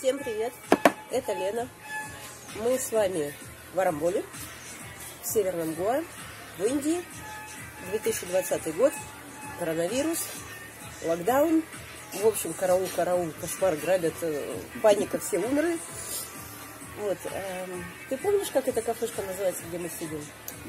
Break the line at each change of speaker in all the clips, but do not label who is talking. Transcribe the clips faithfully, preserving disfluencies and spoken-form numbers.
Всем привет! Это Лена. Мы с вами в Арамболе, в Северном Гоа, в Индии. две тысячи двадцатый год, коронавирус, локдаун. В общем, караул, караул, кошмар, грабят, паника, все умерли. Вот. Э, ты помнишь, как эта кафешка называется, где мы сидим?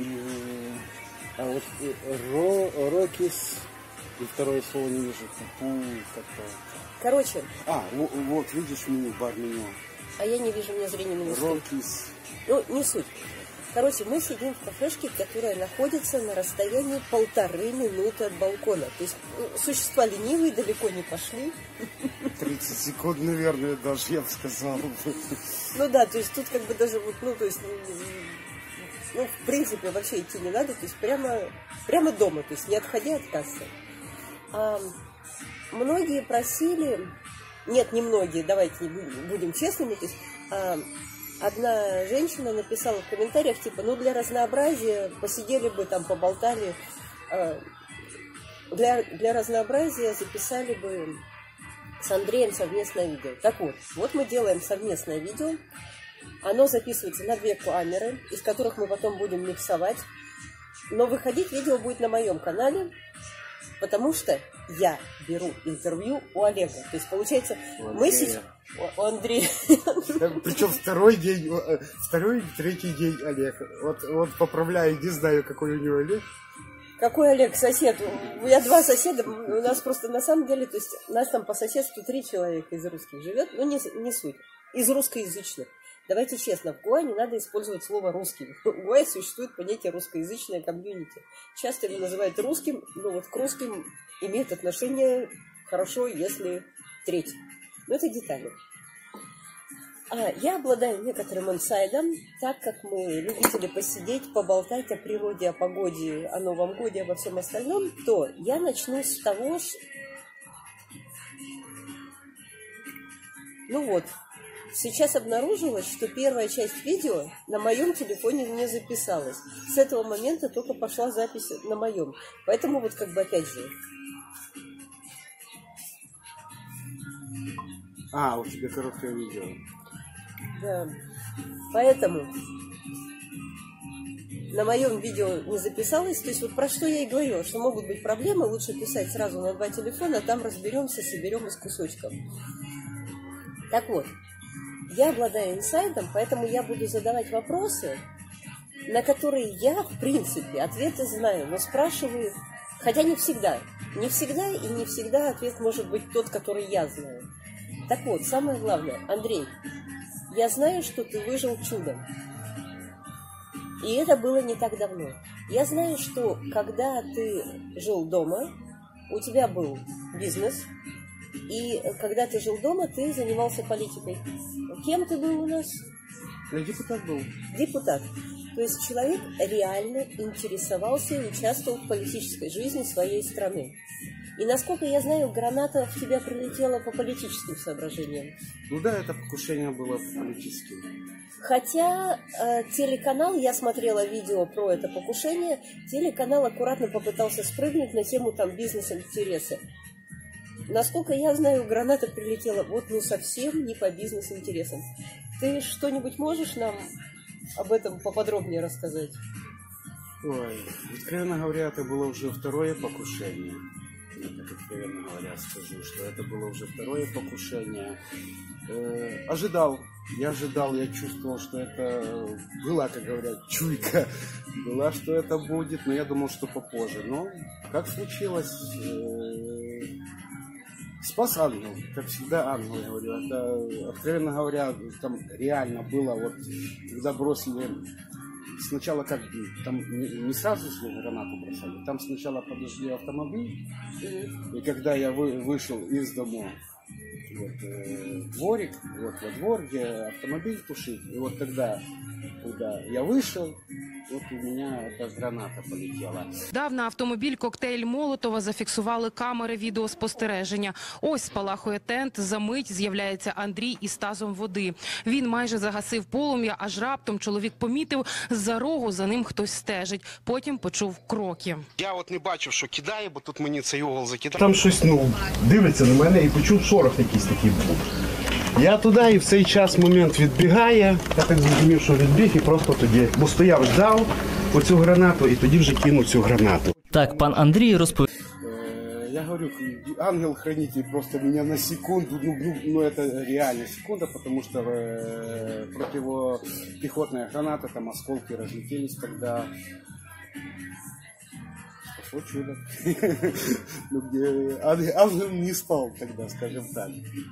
А вот ро, Рокис, и второе слово не вижу, пупу, как-то.
Короче.
А, вот, вот видишь меню, бар-меню.
А я не вижу, у меня зрение не высоко.
Рокис.
Ну, не суть. Короче, мы сидим в кафешке, которая находится на расстоянии полторы минуты от балкона. То есть существа ленивые далеко не пошли.
тридцать секунд, наверное, даже я бы сказал.
Ну да, то есть тут как бы даже вот, ну, то есть, ну, в принципе, вообще идти не надо, то есть прямо, прямо дома, то есть не отходя от кассы. А, многие просили, нет, не многие, давайте будем честными, то есть а, одна женщина написала в комментариях, типа, ну, для разнообразия посидели бы там, поболтали, а, для, для разнообразия записали бы с Андреем совместное видео. Так вот, вот мы делаем совместное видео. Оно записывается на две камеры, из которых мы потом будем миксовать. Но выходить видео будет на моем канале, потому что я беру интервью у Олега. То есть, получается,
у
мы сейчас... У Андрея.
Причем второй день, второй, третий день Олег. Вот, вот поправляю, не знаю, какой у него Олег.
Какой Олег? Сосед? У меня два соседа. У нас просто на самом деле, то есть, у нас там по соседству три человека из русских живет. Ну, не, не суть. Из русскоязычных. Давайте честно, в Гоа не надо использовать слово «русский». В Гоа существует понятие «русскоязычное комьюнити». Часто его называют русским, но вот к русским имеет отношение хорошо, если треть. Но это детали. А, я обладаю некоторым инсайдом, так как мы любители посидеть, поболтать о природе, о погоде, о Новом годе, обо всем остальном, то я начну с того, что... Ну вот. Сейчас обнаружилось, что первая часть видео на моем телефоне не записалась. С этого момента только пошла запись на моем. Поэтому вот как бы опять же...
А, у тебя короткое видео.
Да. Поэтому на моем видео не записалось. То есть вот про что я и говорила, что могут быть проблемы. Лучше писать сразу на два телефона, а там разберемся, соберем из кусочков. Так вот. Я обладаю инсайдом, поэтому я буду задавать вопросы, на которые я, в принципе, ответы знаю, но спрашиваю, хотя не всегда. Не всегда и не всегда ответ может быть тот, который я знаю. Так вот, самое главное, Андрей, я знаю, что ты выжил чудом. И это было не так давно. Я знаю, что когда ты жил дома, у тебя был бизнес, и когда ты жил дома, ты занимался политикой. Кем ты был у нас?
Я депутат был.
Депутат. То есть человек реально интересовался и участвовал в политической жизни своей страны. И насколько я знаю, граната в тебя прилетела по политическим соображениям.
Ну да, это покушение было политическим.
Хотя э, телеканал, я смотрела видео про это покушение, телеканал аккуратно попытался спрыгнуть на тему там бизнес-интереса. Насколько я знаю, граната прилетела вот ну совсем не по бизнес-интересам. Ты что-нибудь можешь нам об этом поподробнее рассказать?
Ой, откровенно говоря, это было уже второе покушение. Я так откровенно говоря скажу, что это было уже второе покушение. Э, ожидал, я ожидал, я чувствовал, что это была, как говорят, чуйка, была, что это будет, но я думал, что попозже. Но как случилось... Э, Спас ангел, как всегда ангел, я говорю. Это, откровенно говоря, там реально было, вот, когда бросили, сначала как, там не, не сразу гранату бросали, там сначала подожгли автомобиль, и когда я вы, вышел из дома, вот, э, дворик, вот во двор, где автомобиль тушит, и вот тогда, когда я вышел, от у мене ця граната полетіла.
Дав на автомобіль коктейль Молотова зафіксували камери відеоспостереження. Ось спалахує тент, за мить з'являється Андрій із тазом води. Він майже загасив полум'я, аж раптом чоловік помітив, з-за рогу за ним хтось стежить. Потім почув кроки.
Я от не бачив, що кидає, бо тут мені цей угол закидав.
Там щось, ну, дивиться на мене і почув шорох якийсь такий був.
Я туди і в цей час момент відбігає. Я так зрозумів, що відбіг і просто тоді, бо стояв, ждав оцю гранату і тоді вже кинув цю гранату.
Так, пан Андрій розповідає.
Я говорю, ангел-хранитель просто меня на секунду, ну, ну, ну это реально секунда, потому что э, противопехотная граната, там осколки разлетелись тогда. Спасло чудо. Ну, где ангел не спал тогда, скажем так.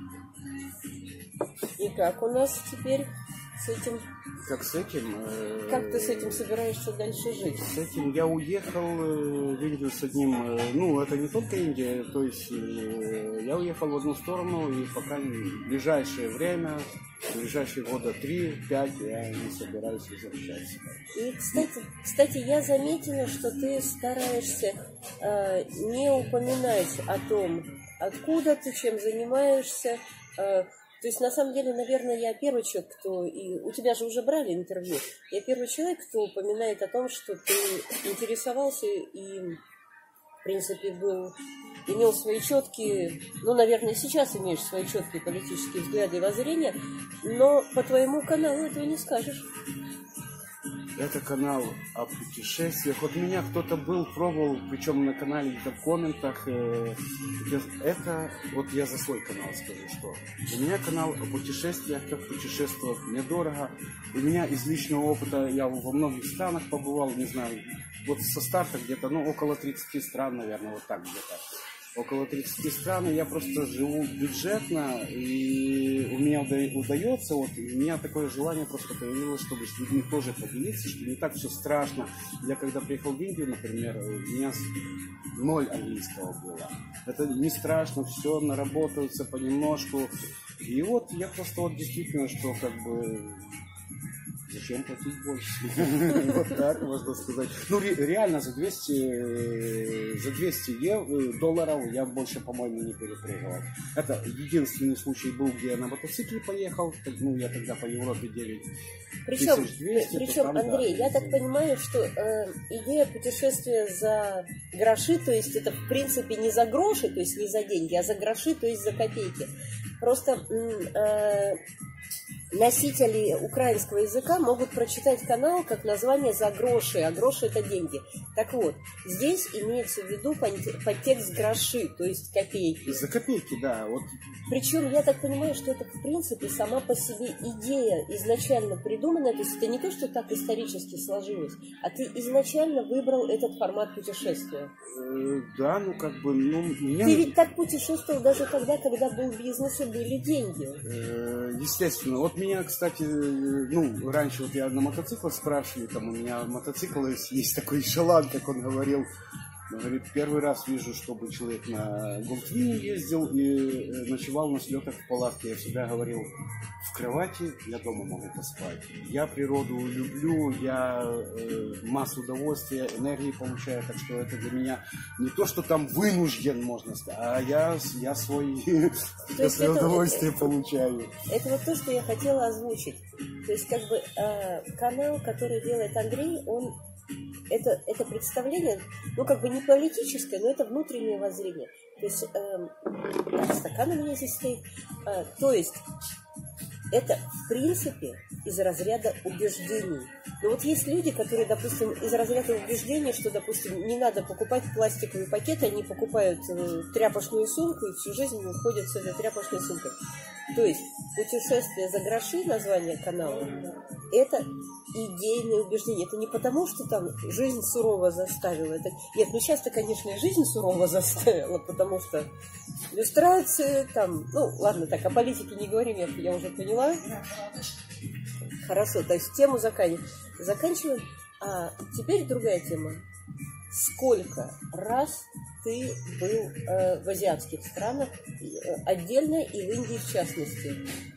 И как у нас теперь с этим?
Как с этим? Э,
как ты с этим собираешься дальше жить?
С этим я уехал э, в Индию с одним, э, ну это не только Индия, то есть э, я уехал в одну сторону и пока в ближайшее время, в ближайшие года три-пять я не собираюсь возвращаться.
И, кстати, кстати, я заметила, что ты стараешься э, не упоминать о том, откуда ты, чем занимаешься. Э, то есть, на самом деле, наверное, я первый человек, кто... И у тебя же уже брали интервью. Я первый человек, кто упоминает о том, что ты интересовался и, в принципе, был... имел свои четкие, ну, наверное, сейчас имеешь свои четкие политические взгляды и воззрения, но по твоему каналу этого не скажешь.
Это канал о путешествиях. Вот меня кто-то был, пробовал, причем на канале, где-то в комментах. Э, это, вот я за свой канал скажу, что у меня канал о путешествиях, как путешествовать недорого. У меня из личного опыта, я во многих странах побывал, не знаю, вот со старта где-то, ну, около тридцати стран, наверное, вот так где-то. Около тридцати стран, я просто живу бюджетно, и у меня удается, вот у меня такое желание просто появилось, чтобы с людьми тоже поделиться, что не так все страшно. Я когда приехал в Индию, например, у меня ноль английского было. Это не страшно, все наработается понемножку. И вот я просто вот действительно, что как бы... Зачем платить больше? Вот так можно сказать. Ну, реально, за двести, за двести долларов я больше, по-моему, не перепрыгивал. Это единственный случай был, где я на мотоцикле поехал. Ну, я тогда по Европе девять
Причем,
тысяч двести.
причем
там,
Андрей,
да,
я так понимаю, что э, идея путешествия за гроши, то есть это, в принципе, не за гроши, то есть не за деньги, а за гроши, то есть за копейки. Просто... Э, носители украинского языка могут прочитать канал как название «За гроши», а гроши – это деньги. Так вот, здесь имеется в виду подтекст гроши, то есть копейки.
За копейки, да. Вот.
Причем я так понимаю, что это, в принципе, сама по себе идея изначально придуманная, то есть это не то, что так исторически сложилось, а ты изначально выбрал этот формат путешествия.
Э, да, ну как бы... Ну, меня...
Ты ведь так путешествовал даже тогда, когда был бизнес и были деньги.
Э, естественно. Вот меня, кстати, ну, раньше вот я на мотоциклах спрашивали, там у меня мотоцикл есть такой эшелон, как он говорил. Он говорит, первый раз вижу, чтобы человек на Голдвине ездил и ночевал на слетах в палатке. Я всегда говорил, в кровати я дома могу поспать. Я природу люблю, я э, массу удовольствия, энергии получаю, так что это для меня не то, что там вынужден, можно сказать, а я, я свой, свое удовольствие получаю.
Это вот то, что я хотела озвучить. То есть, как бы, э, канал, который делает Андрей, он Это, это представление, ну, как бы не политическое, но это внутреннее воззрение. То есть, э, так, стакан у меня здесь стоит. Э, то есть, это, в принципе, из разряда убеждений. Но вот есть люди, которые, допустим, из разряда убеждений, что, допустим, не надо покупать пластиковые пакеты, они покупают э, тряпочную сумку и всю жизнь уходят с этой тряпочной сумкой. То есть, путешествие за гроши, название канала, это идейное убеждение. Это не потому, что там жизнь сурово заставила. Это... Нет, ну сейчас-то, конечно, и жизнь сурово заставила, потому что иллюстрации там... Ну, ладно, так, о политике не говорим, я, я уже поняла. Хорошо, то есть тему заканчиваем. Заканчиваем. А теперь другая тема. Сколько раз ты был э, в азиатских странах, э, отдельно и в Индии в частности?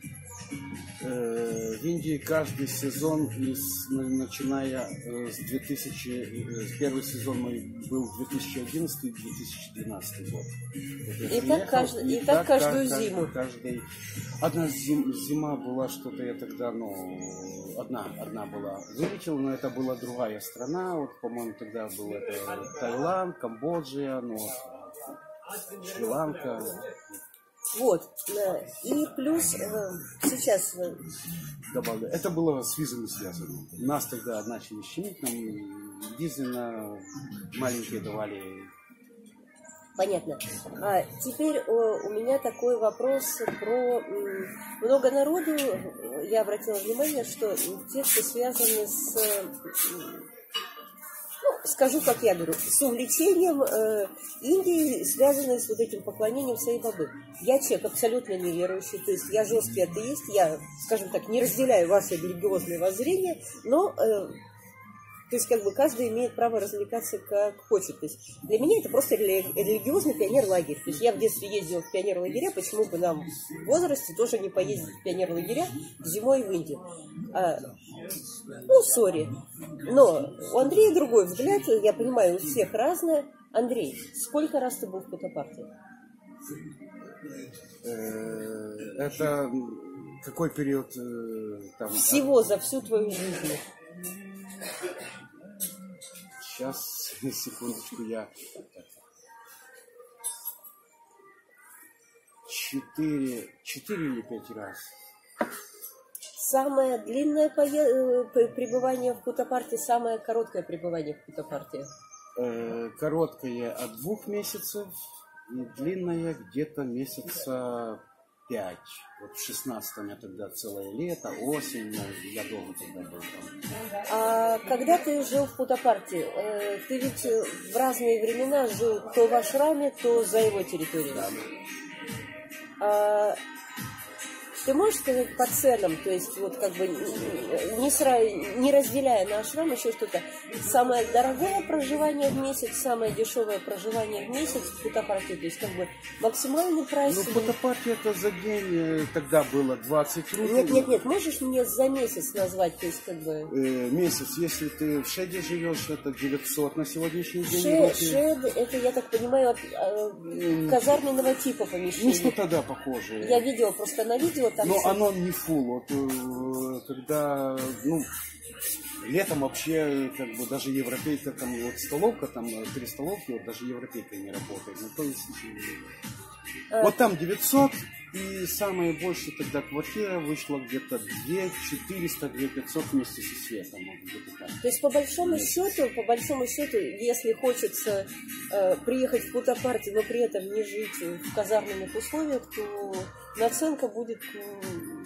В Индии каждый сезон, из, начиная с две тысячи, первый сезон мой был две тысячи одиннадцатый - две тысячи двенадцатый год.
И так, каждый, и, и так, так каждую каждый, зиму.
Каждый, одна зим, зима была что-то, я тогда, ну, одна, одна была вылетела, но это была другая страна, вот, по-моему, тогда был это Таиланд, Камбоджа, ну, Шри-Ланка.
Вот. э, И плюс э, сейчас... э,
Добавлю. Это было с визами связано. Нас тогда начали щемить, нам визы на маленькие давали.
Понятно. А теперь о, у меня такой вопрос про м, много народу. Я обратила внимание, что тексты связаны с, м, ну, скажу, как я говорю, с увлечением э, Индии, связанной с вот этим поклонением Саи Бабы. Я человек абсолютно неверующий, то есть я жесткий атеист, я, скажем так, не разделяю ваши религиозные воззрения, но... Э, То есть, как бы, каждый имеет право развлекаться как хочет. То есть, для меня это просто рели- религиозный пионер-лагерь. То есть, я в детстве ездила в пионер-лагеря, почему бы нам в возрасте тоже не поездить в пионер-лагеря зимой в Индию? А, ну, сори. Но у Андрея другой взгляд, я понимаю, у всех разное. Андрей, сколько раз ты был в Путапарте?
Это какой период там?
Всего за всю твою жизнь.
Сейчас, секундочку, я... Четыре, четыре или пять раз.
Самое длинное пое- э, пребывание в Путапарте, самое короткое пребывание в Путапарте?
Э, короткое от двух месяцев и длинное где-то месяца пять. Вот в шестнадцатом я тогда целое лето, осень, я долго тогда был там.
А когда ты жил в Путапарте, э, ты ведь в разные времена жил то в ашраме, то за его территорией.
Да.
А, ты можешь сказать по ценам, то есть вот как бы не, сра... не разделяя на ашрам еще что-то, самое дорогое проживание в месяц, самое дешевое проживание в месяц в Путапарте, то есть как бы максимальный прайс?
Ну, в Путапарте это за день тогда было двадцать рублей.
Нет, нет, нет, можешь мне за месяц назвать, то есть как бы...
Э, месяц, если ты в Шеде живешь, это девятьсот на сегодняшний день.
Ше, шед, это, я так понимаю, от, э, казарменного типа помещения.
Ну, что-то да, похоже.
Я видела просто на видео там...
Но
всё-
оно не фул. Вот, э, когда, ну, летом вообще, как бы, даже европейка, там, вот столовка, там, три столовки, вот даже европейка не работает. Ну, то есть,
э,
вот там девятьсот, и самое больше тогда квартира вышла где-то две четыреста, две пятьсот вместе со светом. Вот, где-то так.
То есть, по большому счету, по большому счету, если хочется э, приехать в Путапарте, но при этом не жить в казарменных условиях, то наценка будет... м,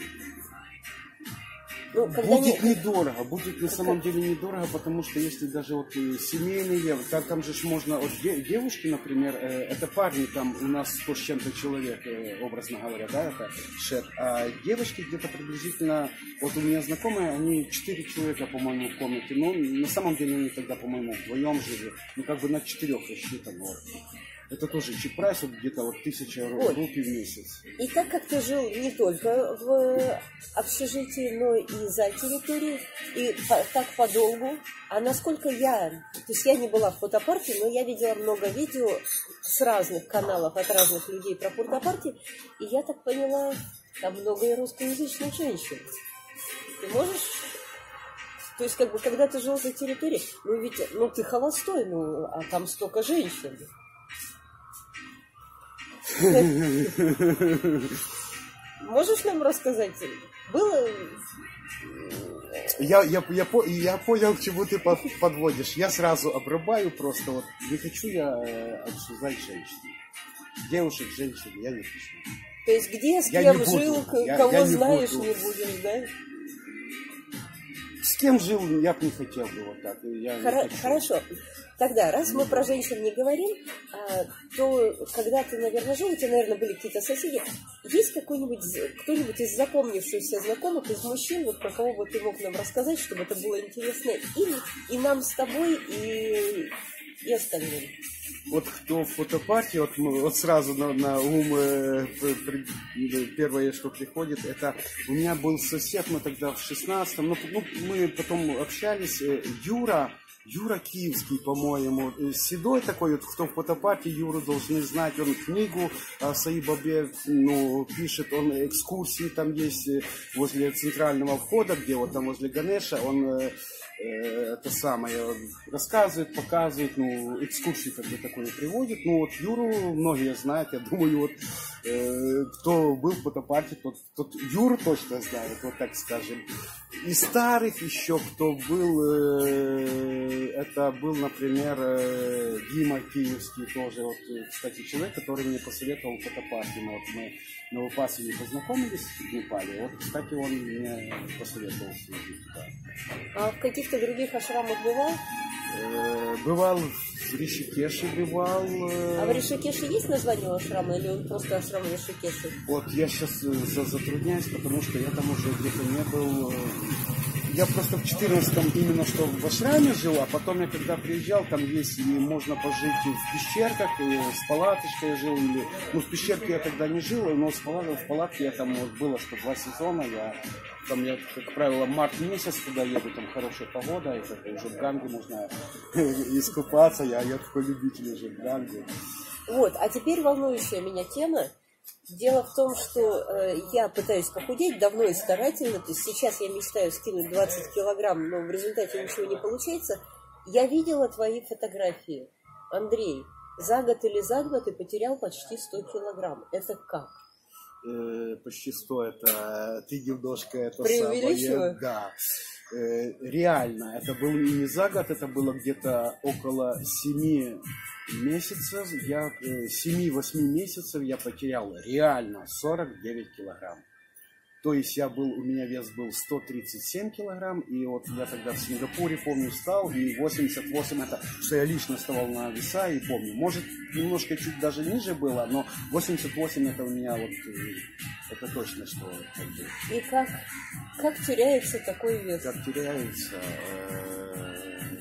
Ну, когда
Будет
не-
недорого, будет на самом деле недорого, потому что если даже вот э, семейные, там, там же ж можно, вот де- девушки, например, э, это парни, там у нас сто с чем-то человек, э, образно говоря, да, это шеф, а девочки где-то приблизительно, вот у меня знакомые, они четыре человека, по-моему, в комнате, ну, на самом деле они тогда, по-моему, вдвоем жили, ну, как бы на четырех рассчитано, вот. Это тоже чип-прайс, вот где-то вот тысяча
Вот.
рупий в месяц.
И так как ты жил не только в общежитии, но и за территорией, и по- так подолгу, а насколько я, то есть я не была в Путапарте, но я видела много видео с разных каналов от разных людей про Путапарте, и я так поняла, там много и русскоязычных женщин. Ты можешь... То есть, как бы, когда ты жил за территорией, ну ведь, ну ты холостой, ну, а там столько женщин. Можешь нам рассказать? Было...
Я, я, я, по- я понял, к чему ты под- подводишь. Я сразу обрубаю просто. Вот не хочу я э, обсуждать женщин. Девушек, женщин, я не хочу.
То есть где, с
Я
кем
не буду.
жил, к-
Я-
кого
я не
знаешь,
буду.
не будешь, да?
С кем жил, я бы не хотел бы вот так. Я не
Хоро-
хочу.
Хорошо. Тогда, раз мы про женщин не говорим, а, то когда ты, наверное, жил, у тебя, наверное, были какие-то соседи. Есть какой-нибудь, з- кто-нибудь из запомнившихся знакомых, из мужчин, вот про кого бы ты мог нам рассказать, чтобы это было интересно и, и нам с тобой, и, и остальным?
Вот кто в фотопарке, вот, мы- вот сразу на, на ум э, при- при- первое, что приходит, это у меня был сосед, мы тогда в шестнадцатом, ну, ну, мы потом общались, э, Юра, Юра Киевский, по-моему, э, седой такой, вот, кто в фотопарке, Юру должны знать, он книгу о Саи Бабе, ну, пишет, он экскурсии там есть э, возле центрального входа, где вот там возле Ганеша, он... э, это самое, рассказывает, показывает, ну, экскурсии как бы такое приводит. Ну, вот Юру многие знают, я думаю, вот, э, кто был в фотопарке, тот, тот Юру точно знает, вот так скажем. И старых еще, кто был, э, это был, например, э, Дима Киевский тоже, вот, кстати, человек, который мне посоветовал фотопарки. Вот мы на Выпасине познакомились в Непале, вот, кстати, он мне посоветовал съездить туда.
А в каких-то других ашрамах бывал?
Э, бывал в Ришикеше, бывал. Э...
А в Ришикеше есть название ашрама или он просто ашрам Ришикеше?
Вот я сейчас затрудняюсь, потому что я там уже где-то не был. Я просто в четырнадцатом именно что в ашраме жил, а потом я когда приезжал, там есть и можно пожить в пещерках, и с палаточкой я жил, или, ну, в пещерке я тогда не жил, но с палаткой, в палатке я там вот было, что два сезона, я там, я, как правило, март месяц туда еду, там хорошая погода, и как уже в Ганге можно искупаться, я, я такой любитель уже в Ганге.
Вот, а теперь волнующая меня тема. Дело в том, что э, я пытаюсь похудеть давно и старательно, то есть сейчас я мечтаю скинуть двадцать килограмм, но в результате ничего не получается. Я видела твои фотографии. Андрей, за год или за два ты потерял почти сто килограмм. Это как?
Э, почти сто, это ты немножко это
преувеличиваю?
Самое, да. Э, реально, это было не за год, это было где-то около семи месяцев, я семи-восьми месяцев я потерял реально сорок девять килограмм. То есть я был, у меня вес был сто тридцать семь килограмм, и вот я тогда в Сингапуре, помню, встал, и восемьдесят восемь, это что я лично вставал на веса, и помню, может, немножко чуть даже ниже было, но восемьдесят восемь это у меня вот, это точно, что... Как бы,
и как, как теряется такой вес?
Как теряется... Э,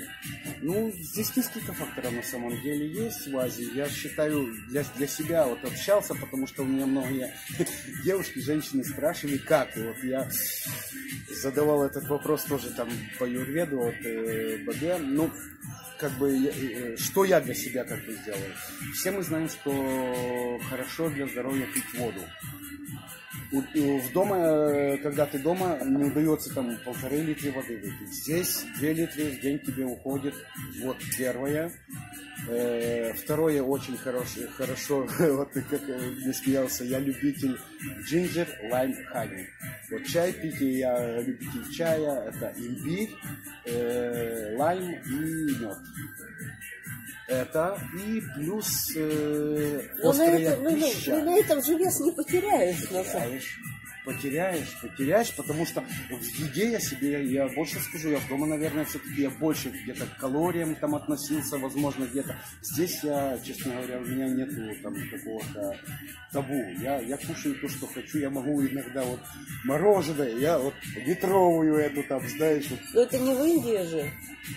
ну, здесь несколько факторов на самом деле есть в Азии. Я считаю, для, для себя вот общался, потому что у меня многие девушки, женщины спрашивали, как. И вот я задавал этот вопрос тоже там по юрведу, вот, э, Бабе. Ну, как бы, э, что я для себя как бы сделал? Все мы знаем, что хорошо для здоровья пить воду. В дома, когда ты дома, не удается там полторы литра воды выпить. Здесь две литра в день тебе уходит. Вот первое. Э, второе очень хорошее, хорошо, вот как я смеялся, я любитель джинджер, лайм, хани. Вот чай пить, я любитель чая, это имбирь, э, лайм и мед. Это и плюс э, острая
это, ну,
пища.
Ну, на этом же вес не потеряешь.
Потеряешь, потеряешь, потеряешь, потому что в еде я себе, я больше скажу, я в дома, наверное, все-таки я больше где-то к калориям там относился, возможно, где-то. Здесь я, честно говоря, у меня нету там какого-то табу. Я, я кушаю то, что хочу, я могу иногда вот мороженое, я вот литровую эту там, знаешь. Вот.
Но это не в Индии же.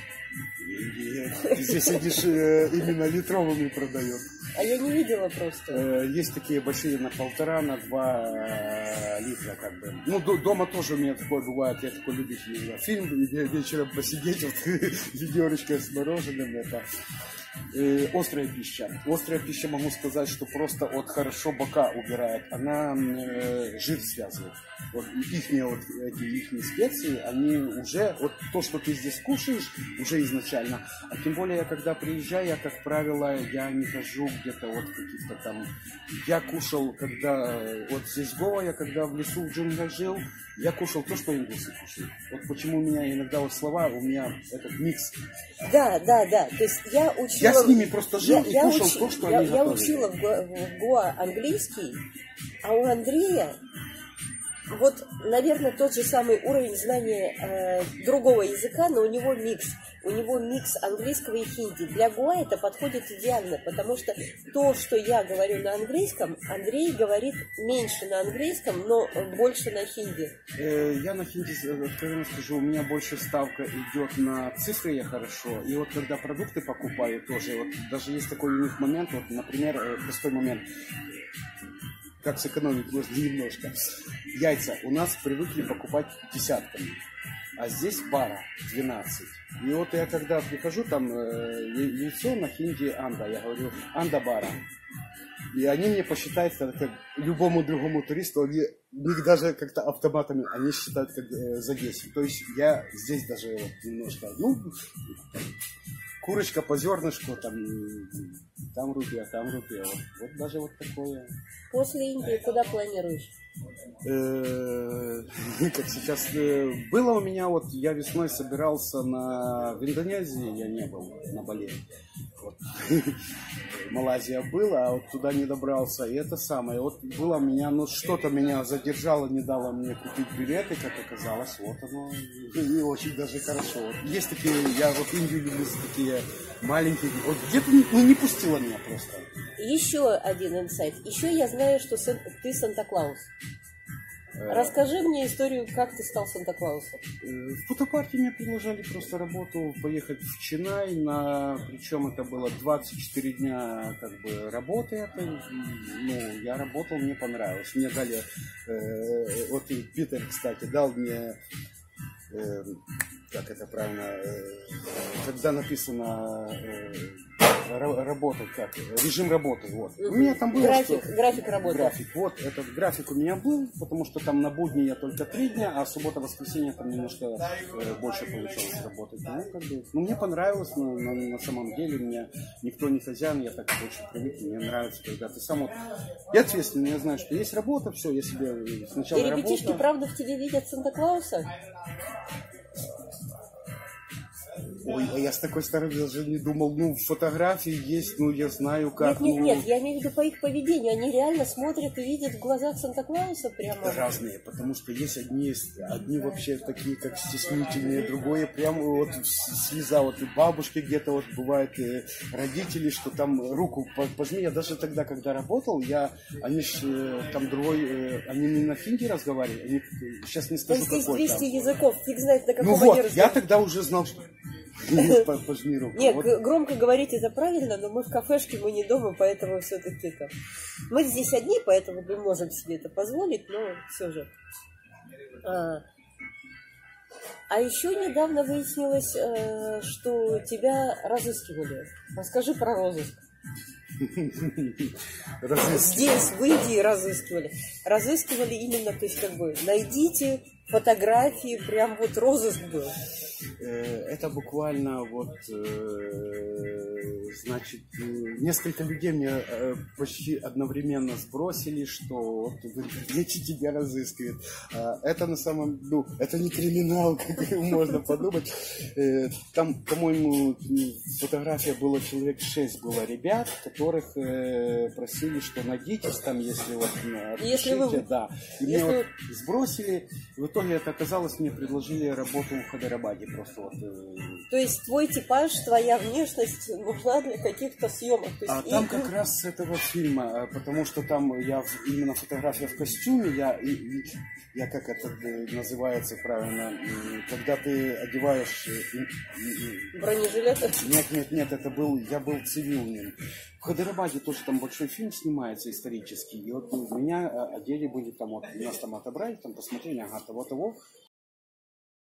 Здесь видишь, именно литровыми продают.
А я не видела просто.
Есть такие большие на полтора, на два литра как бы. Ну, дома тоже у меня такое бывает, я такой любитель фильм, вечером посидеть, вот ведерочка с мороженым, это... Э, острая пища. Острая пища, могу сказать, что просто вот хорошо бока убирает. Она э, жир связывает. Вот ихние, вот эти ихние специи, они уже, вот то, что ты здесь кушаешь, уже изначально. А тем более, я когда приезжаю, я, как правило, я не хожу где-то вот каких-то там... Я кушал, когда... Вот здесь в Гоа, я когда в лесу в джунглях жил, я кушал то, что индусы кушают. Вот почему у меня иногда вот слова, у меня этот микс.
Да, да, да. То есть я учила...
Я с ними просто жил
я,
и
я
кушал
уч...
то, что
я,
они
я
готовили.
учила в, Го... в Гоа английский, а у Андрея вот, наверное, тот же самый уровень знания э, другого языка, но у него микс. У него микс английского и хинди. Для Гоа это подходит идеально, потому что то, что я говорю на английском, Андрей говорит меньше на английском, но больше на хинди.
Э, я на хинди, откровенно скажу, у меня больше ставка идет на цифры, я хорошо. И вот когда продукты покупаю тоже, вот даже есть такой у них момент, вот, например, простой момент. Как сэкономить можно немножко. Яйца у нас привыкли покупать десятками, а здесь бара двенадцать. И вот я когда прихожу, там э, яйцо на хинди анда, я говорю анда бара. И они мне посчитают, как, как любому другому туристу, они, у них даже как-то автоматами, они считают как э, за десять. То есть я здесь даже вот немножко, ну, курочка по зернышку, там, там рупия, там рупия. Вот, вот даже вот такое.
После Индии куда планируешь?
Как сейчас было у меня, вот я весной собирался на, в Индонезии, я не был, на Бали. Вот. Малайзия была, а вот туда не добрался. И это самое, вот было у меня, ну что-то меня задержало, не дало мне купить билеты, как оказалось, вот оно, и очень даже хорошо. Вот есть такие, я вот Индию люблю, такие маленькие, вот где-то ну, не пустила меня просто.
Еще один инсайт. Еще я знаю, что ты Санта-Клаус. Расскажи мне историю, как ты стал Санта-Клаусом.
В Путтапарте мне предложили просто работу, поехать в Чинай, на... причем это было двадцать четыре дня как бы работы. Это... Ну, я работал, мне понравилось. Мне дали, э, вот и Питер, кстати, дал мне, э, как это правильно, э, когда написано... Э, работать, как, режим работы, вот. У меня там был
график, что, график работы.
График, вот, этот график у меня был, потому что там на будни я только три дня, а суббота-воскресенье там немножко э, больше получилось работать. Ну, как бы, ну, мне понравилось, но на, на самом деле мне никто не хозяин, я так очень привык, мне нравится, когда ты сам вот, я ответственный, я знаю, что есть работа, все, я себе сначала
и ребятишки,
работа...
правда, в тебе видят Санта-Клауса?
Ой, а я с такой стороны даже не думал, ну, фотографии есть, ну, я знаю как.
Нет, нет,
ну...
нет, я имею в виду по их поведению, они реально смотрят и видят в глазах Санта-Клауса прямо.
Разные, потому что есть одни, одни вообще такие, как стеснительные, другое прямо вот слеза, вот и бабушки где-то вот бывают, и родители, что там руку пожми, я даже тогда, когда работал, я, они ж там другой, они не на хинди разговаривали, они, сейчас не скажу
какой там.
двести
языков, фиг знает на каком
ну вот,
они
я тогда уже знал, что... Пожми руку.
Нет,
вот.
Громко говорить это правильно, но мы в кафешке, мы не дома, поэтому все-таки это... Мы здесь одни, поэтому мы можем себе это позволить, но все же. А, а еще недавно выяснилось, что тебя разыскивали. Расскажи про розыск. Здесь, в Индии, разыскивали. Разыскивали именно, то есть как бы, найдите фотографии, прям вот розыск был.
Это буквально вот, значит, несколько людей мне почти одновременно сбросили, что вот в интернете тебя разыскивают. Это на самом, ну, это не криминал, как можно подумать. Там, по-моему, фотография была, человек шесть было ребят, которых просили, что найдитесь там, если вот
если вы...
да. И
если...
мне вот сбросили. В итоге это оказалось, мне предложили работу в Хайдарабаде. Просто вот, э...
То есть твой типаж, твоя внешность нужна для каких-то съемок. То есть
а
и...
там как раз с этого фильма, потому что там я именно фотография в костюме, я, и, и, я как это называется правильно, когда ты одеваешь...
Бронежилет?
Нет, нет, нет, это был, я был цивильным. В Хайдарабаде тоже там большой фильм снимается исторический, и вот меня одели были там, вот нас там отобрали, там посмотрели, ага, того-того,